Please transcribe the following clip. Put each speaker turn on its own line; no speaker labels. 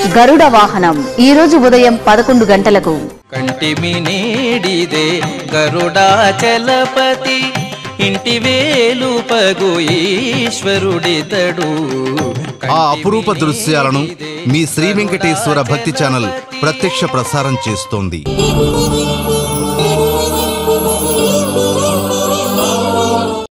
గరుడ వాహనం ఈ రోజు ఉదయం 11 గంటలకు.
కంటిమి నేడిదే గరుడాచలపతి ఇంటి వేలుపగు ఈశ్వరుడితడు.
ఆ అపురూప దృశ్యాలను మీ శ్రీ వెంకటేశ్వర భక్తి ఛానల్ ప్రత్యక్ష ప్రసారం చేస్తోంది.